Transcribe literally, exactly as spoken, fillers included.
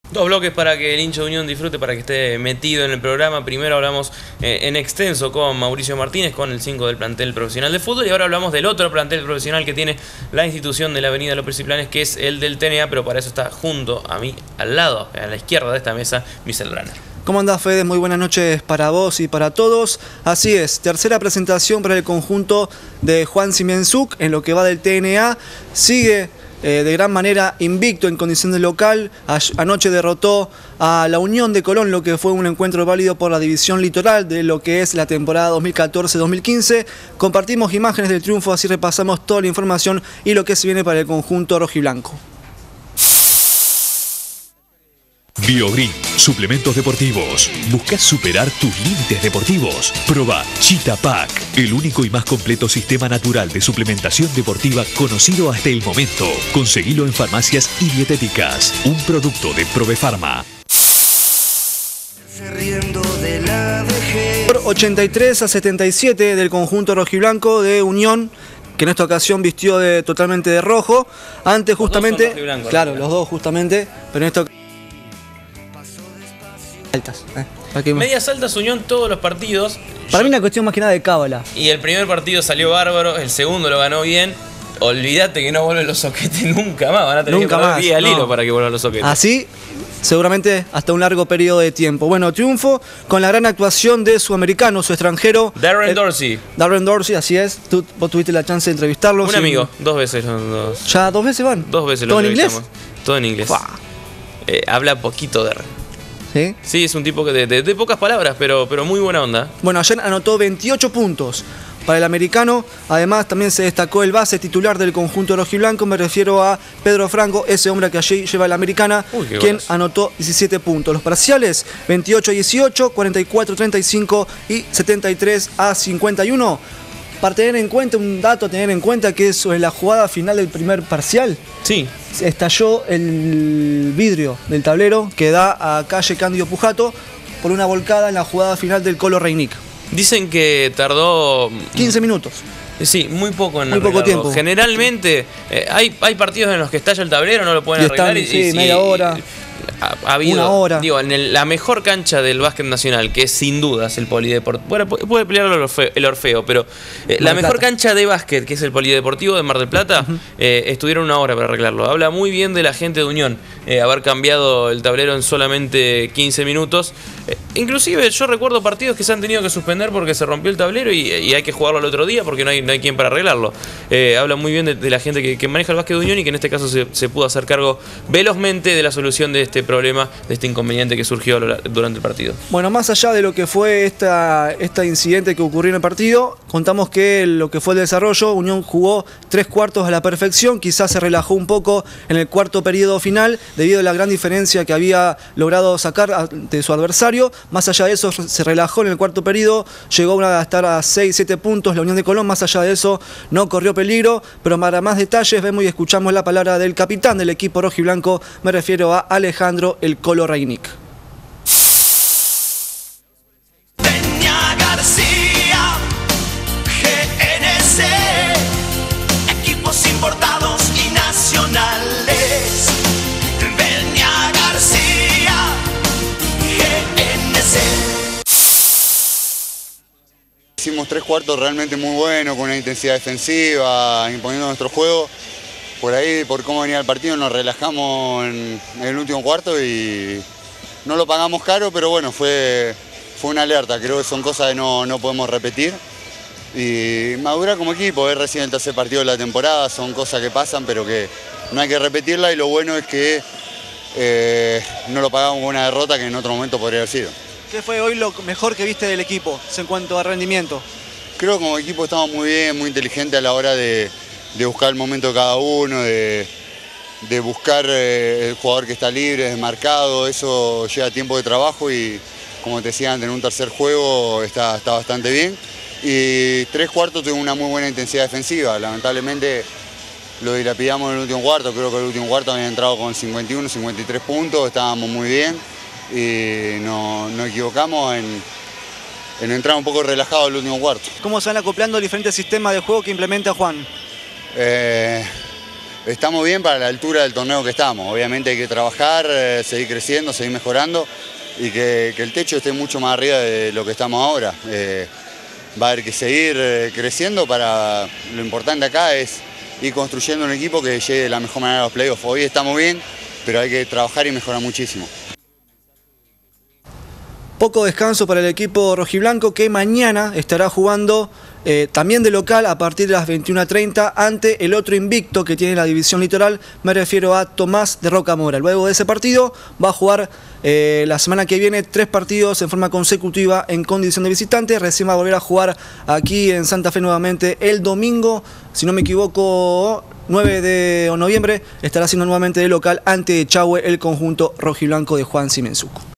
Dos bloques para que el hincha de Unión disfrute, para que esté metido en el programa. Primero hablamos eh, en extenso con Mauricio Martínez, con el cinco del plantel profesional de fútbol. Y ahora hablamos del otro plantel profesional que tiene la institución de la Avenida López y Planes, que es el del T N A. Pero para eso está junto a mí, al lado, a la izquierda de esta mesa, Michel Branner. ¿Cómo andás, Fede? Muy buenas noches para vos y para todos. Así es, tercera presentación para el conjunto de Juan Simienzuk en lo que va del T N A. Sigue eh, de gran manera invicto en condición de local. Anoche derrotó a la Unión de Colón, lo que fue un encuentro válido por la división litoral de lo que es la temporada dos mil catorce dos mil quince. Compartimos imágenes del triunfo, así repasamos toda la información y lo que se viene para el conjunto rojiblanco. BioGreen, suplementos deportivos. ¿Buscas superar tus límites deportivos? Proba Cheetah Pack, el único y más completo sistema natural de suplementación deportiva conocido hasta el momento. Conseguilo en farmacias y dietéticas. Un producto de Provefarma. Por ochenta y tres a setenta y siete del conjunto rojiblanco de Unión, que en esta ocasión vistió de, totalmente de rojo. Antes justamente, los claro, los dos justamente, pero en esta altas. Eh, Medias altas Unión todos los partidos. Para Yo... mí una cuestión más que nada de cábala. Y el primer partido salió bárbaro, el segundo lo ganó bien. Olvídate que no vuelven los soquetes nunca más. Van a tener nunca que poner más, vía al hilo no. para que vuelvan los soquetes. Así, seguramente hasta un largo periodo de tiempo. Bueno, triunfo con la gran actuación de su americano, su extranjero. Darren eh, Dorsey. Darren Dorsey, así es. Tú, vos tuviste la chance de entrevistarlo. Un sí. amigo, dos veces. Dos, ¿Ya dos veces van? dos veces lo ¿Todo en inglés? Todo en inglés. Eh, habla poquito de... ¿Sí? Sí, es un tipo que de, de, de pocas palabras, pero, pero muy buena onda. Bueno, ayer anotó veintiocho puntos para el americano. Además, también se destacó el base titular del conjunto rojiblanco. Me refiero a Pedro Franco, ese hombre que allí lleva la americana, Uy, quien golazo. anotó diecisiete puntos. Los parciales, veintiocho a dieciocho, cuarenta y cuatro a treinta y cinco y setenta y tres a cincuenta y uno. Para tener en cuenta, un dato a tener en cuenta, que es sobre la jugada final del primer parcial. Sí. Estalló el vidrio del tablero que da a calle Cándido Pujato por una volcada en la jugada final del Colo Reinic. Dicen que tardó... quince minutos. Sí, muy poco en Muy poco arreglarlo. tiempo. Generalmente eh, hay, hay partidos en los que estalla el tablero, no lo pueden Y están, arreglar. Y, sí, y, media y- hora. Ha, ha habido, Una hora. Digo, en el- la mejor cancha del básquet nacional, que es sin dudas el polideportivo. Bueno, pu- puede pelearlo el Orfeo, el Orfeo pero eh, la del mejor Plata. cancha de básquet, que es el polideportivo de Mar del Plata, uh-huh. eh, estuvieron una hora para arreglarlo. Habla muy bien de la gente de Unión, eh, haber cambiado el tablero en solamente quince minutos. Eh, inclusive yo recuerdo partidos que se han tenido que suspender porque se rompió el tablero y, y hay que jugarlo al otro día porque no hay, no hay quien para arreglarlo. Eh, habla muy bien de, de la gente que, que maneja el básquet de Unión y que en este caso se, se pudo hacer cargo velozmente de la solución de este problema, de este inconveniente que surgió durante el partido. Bueno, más allá de lo que fue esta, este incidente que ocurrió en el partido, contamos que lo que fue el desarrollo, Unión jugó tres cuartos a la perfección, quizás se relajó un poco en el cuarto periodo final debido a la gran diferencia que había logrado sacar ante su adversario. Más allá de eso, se relajó en el cuarto periodo, llegó a estar a seis siete puntos la Unión de Colón. Más allá de eso, no corrió peligro, pero para más detalles vemos y escuchamos la palabra del capitán del equipo rojiblanco, me refiero a Alejandro el Colo Reinic. Peña García, G N C, equipos importados y nacionales. Peña García, G N C. Hicimos tres cuartos realmente muy buenos, con una intensidad defensiva, imponiendo nuestro juego. Por ahí, por cómo venía el partido, nos relajamos en, en el último cuarto y no lo pagamos caro, pero bueno, fue, fue una alerta. Creo que son cosas que no, no podemos repetir. Y madurar como equipo, es recién el tercer partido de la temporada, son cosas que pasan, pero que no hay que repetirla, y lo bueno es que eh, no lo pagamos con una derrota que en otro momento podría haber sido. ¿Qué fue hoy lo mejor que viste del equipo en cuanto a rendimiento? Creo que como equipo estamos muy bien, muy inteligentes a la hora de, de buscar el momento de cada uno, de, de buscar eh, el jugador que está libre, desmarcado. Eso lleva tiempo de trabajo y, como te decía antes, en un tercer juego está, está bastante bien. Y tres cuartos tuvo una muy buena intensidad defensiva. Lamentablemente lo dilapidamos en el último cuarto. Creo que el último cuarto había entrado con cincuenta y uno, cincuenta y tres puntos, estábamos muy bien y no, no equivocamos en, en entrar un poco relajado el último cuarto. ¿Cómo se van acoplando diferentes sistemas de juego que implementa Juan? Eh, estamos bien para la altura del torneo que estamos. Obviamente hay que trabajar, eh, seguir creciendo, seguir mejorando y que, que el techo esté mucho más arriba de lo que estamos ahora. Eh, va a haber que seguir eh, creciendo para... Lo importante acá es ir construyendo un equipo que llegue de la mejor manera a los playoffs. Hoy estamos bien, pero hay que trabajar y mejorar muchísimo. Poco descanso para el equipo rojiblanco que mañana estará jugando eh, también de local a partir de las veintiuna treinta ante el otro invicto que tiene la división litoral, me refiero a Tomás de Rocamora. Luego de ese partido va a jugar eh, la semana que viene tres partidos en forma consecutiva en condición de visitante, recién va a volver a jugar aquí en Santa Fe nuevamente el domingo, si no me equivoco, nueve de noviembre, estará haciendo nuevamente de local ante Echagüe el conjunto rojiblanco de Juan Simensuco.